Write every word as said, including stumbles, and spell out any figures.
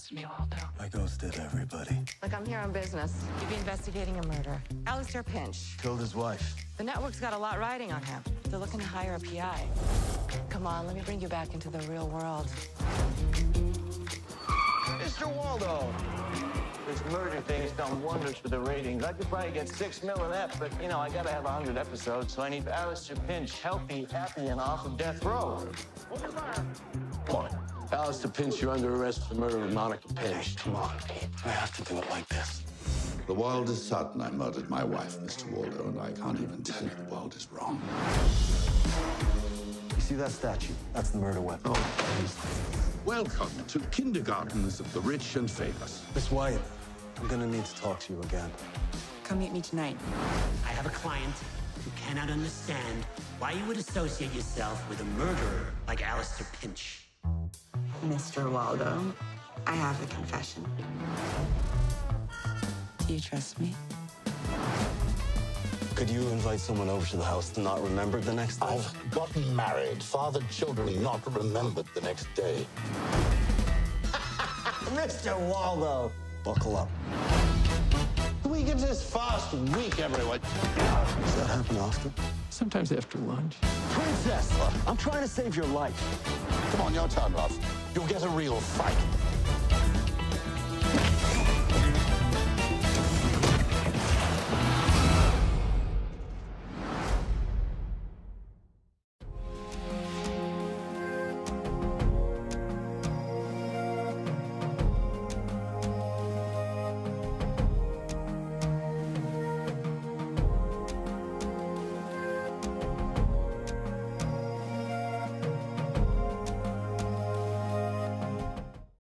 ghosted me, Waldo. I ghosted everybody. Look, I'm here on business. You'd be investigating a murder. Alistair Pinch. Killed his wife. The network's got a lot riding on him. They're looking to hire a P I. Come on, let me bring you back into the real world. Mister Waldo! This murder thing's done wonders for the ratings. I could probably get six mil in that, but, you know, I gotta have a hundred episodes, so I need Alistair Pinch healthy, happy, and off of death row. Come on. Alistair Pinch, you're under arrest for the murder of Monica Pinch. Come on, Pete. I have to do it like this. The world is certain I murdered my wife, Mister Waldo, and I can't even tell you the world is wrong. You see that statue? That's the murder weapon. Oh, please. Welcome to kindergartens of the rich and famous. Miss White, I'm gonna need to talk to you again. Come meet me tonight. I have a client who cannot understand why you would associate yourself with a murderer like Alistair Pinch. Mister Waldo, I have a confession. Do you trust me? Could you invite someone over to the house to not remember the next day? I've gotten married, fathered children, not remembered the next day. Mister Waldo! Buckle up. The weekend's this fast week, everyone. Does that happen often? Sometimes after lunch. Princess, I'm trying to save your life. Come on, your turn, love. You'll get a real fight.